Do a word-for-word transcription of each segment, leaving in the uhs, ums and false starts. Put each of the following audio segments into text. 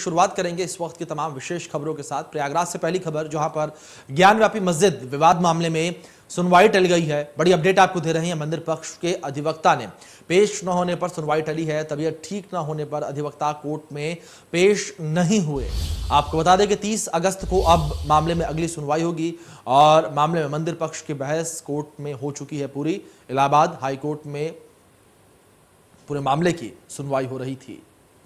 शुरुआत करेंगे इस वक्त की तमाम विशेष खबरों के साथ। प्रयागराज से पहली खबर, जहां पर ज्ञानव्यापी मस्जिद विवाद मामले में सुनवाई टल गई है। बड़ी अपडेट आपको दे रहे हैं। मंदिर पक्ष के अधिवक्ता ने पेश न होने पर सुनवाई टली है। तबीयत ठीक न होने पर अधिवक्ता कोर्ट में पेश नहीं हुए। आपको बता दें कि तीस अगस्त को अब मामले में अगली सुनवाई होगी और मामले में मंदिर पक्ष की बहस कोर्ट में हो चुकी है पूरी। इलाहाबाद हाई कोर्ट में पूरे मामले की सुनवाई हो रही थी।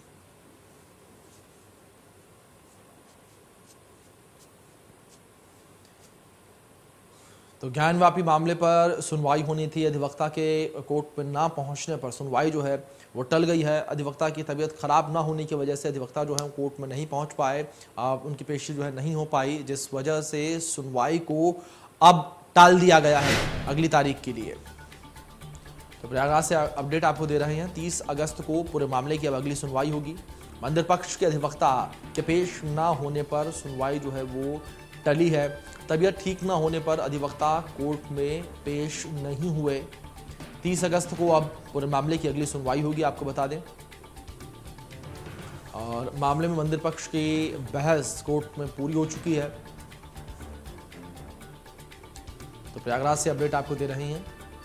तो ज्ञानव्यापी मामले पर सुनवाई होनी थी। अधिवक्ता के कोर्ट में ना पहुंचने पर सुनवाई जो है वो टल गई है। अधिवक्ता की तबीयत खराब ना होने की वजह से अधिवक्ता जो है कोर्ट में नहीं पहुंच पाए, उनकी पेशी जो है नहीं हो पाई, जिस वजह से सुनवाई को अब टाल दिया गया है अगली तारीख के लिए। तो प्रयागराज से अपडेट आपको दे रहे हैं। तीस अगस्त को पूरे मामले की अब अगली सुनवाई होगी। मंदिर पक्ष के अधिवक्ता के पेश ना होने पर सुनवाई जो है वो टली है। तबीयत ठीक न होने पर अधिवक्ता कोर्ट में पेश नहीं हुए। तीस अगस्त को अब पूरे मामले की अगली सुनवाई होगी, आपको बता दें। और मामले में मंदिर पक्ष की बहस कोर्ट में पूरी हो चुकी है। तो प्रयागराज से अपडेट आपको दे रहे हैं।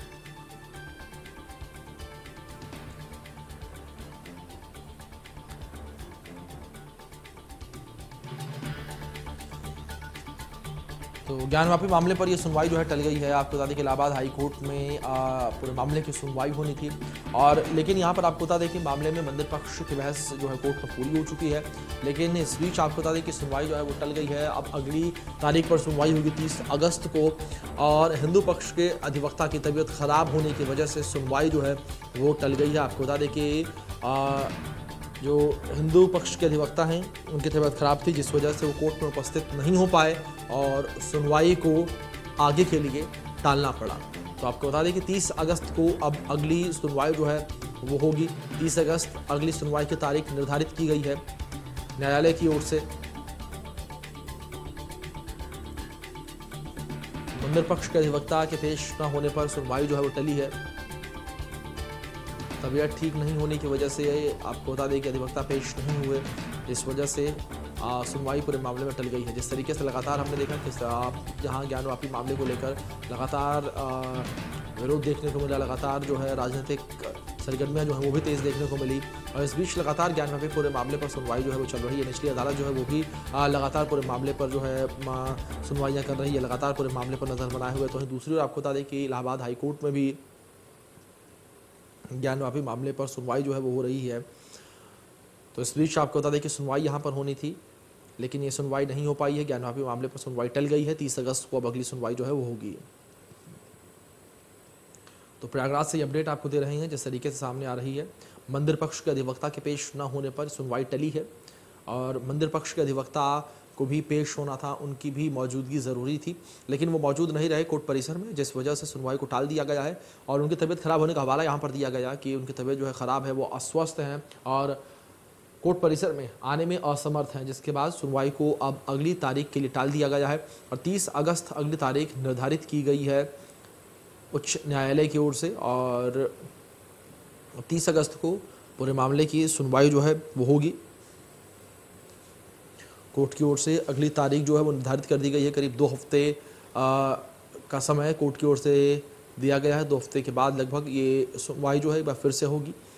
तो ज्ञानव्यापी मामले पर यह सुनवाई जो है टल गई है। आपको बता दें कि इलाहाबाद हाई कोर्ट में आ, पूरे मामले की सुनवाई होनी थी और लेकिन यहां पर आपको बता दें कि मामले में मंदिर पक्ष की बहस जो है कोर्ट में पूरी हो चुकी है। लेकिन इस बीच आपको बता दें कि सुनवाई जो है वो टल गई है। अब अगली तारीख पर सुनवाई होगी तीस अगस्त को और हिंदू पक्ष के अधिवक्ता की तबीयत खराब होने की वजह से सुनवाई जो है वो टल गई है। आपको बता दें कि आ, जो हिंदू पक्ष के अधिवक्ता हैं उनकी तबीयत खराब थी, जिस वजह से वो कोर्ट में उपस्थित नहीं हो पाए और सुनवाई को आगे के लिए टालना पड़ा। तो आपको बता दें कि तीस अगस्त को अब अगली सुनवाई जो है वो होगी। तीस अगस्त अगली सुनवाई की तारीख निर्धारित की गई है न्यायालय की ओर से। मंदिर पक्ष के अधिवक्ता के पेश न होने पर सुनवाई जो है वो टली है। तबीयत ठीक नहीं होने की वजह से आपको बता दें कि अधिवक्ता पेश नहीं हुए, इस वजह से आ, सुनवाई पूरे मामले में टल गई है। जिस तरीके से लगातार हमने देखा कि जहां ज्ञानव्यापी मामले को लेकर लगातार विरोध देखने को मिला, लगातार जो है राजनीतिक सरगर्मियां जो है वो भी तेज़ देखने को मिली और इस बीच लगातार ज्ञानव्यापी पूरे मामले पर सुनवाई जो है वो चल रही है। निचली अदालत जो है वो भी लगातार पूरे मामले पर जो है सुनवाइयाँ कर रही है, लगातार पूरे मामले पर नज़र बनाए हुए। तो दूसरी ओर आपको बता दें कि इलाहाबाद हाई कोर्ट में भी ज्ञानव्यापी मामले पर सुनवाई जो है वो हो रही है। तो इस बीच आपको बता दें कि सुनवाई यहाँ पर होनी थी लेकिन ये सुनवाई नहीं हो पाई है। ज्ञानव्यापी मामले पर सुनवाई टल गई है। तीस अगस्त को अब अगली सुनवाई जो है वो होगी। तो प्रयागराज से अपडेट आपको दे रहे हैं जिस तरीके से सामने आ रही है। मंदिर पक्ष के अधिवक्ता के पेश न होने पर सुनवाई टली है और मंदिर पक्ष के अधिवक्ता को भी पेश होना था, उनकी भी मौजूदगी ज़रूरी थी लेकिन वो मौजूद नहीं रहे कोर्ट परिसर में, जिस वजह से सुनवाई को टाल दिया गया है। और उनकी तबीयत खराब होने का हवाला यहाँ पर दिया गया कि उनकी तबीयत जो है ख़राब है, वो अस्वस्थ हैं और कोर्ट परिसर में आने में असमर्थ हैं, जिसके बाद सुनवाई को अब अगली तारीख के लिए टाल दिया गया है और तीस अगस्त अगली तारीख निर्धारित की गई है उच्च न्यायालय की ओर से। और तीस अगस्त को पूरे मामले की सुनवाई जो है वो होगी। कोर्ट की ओर से अगली तारीख जो है वो निर्धारित कर दी गई है। करीब दो हफ्ते आ, का समय कोर्ट की ओर से दिया गया है। दो हफ्ते के बाद लगभग ये सुनवाई जो है एक बार फिर से होगी।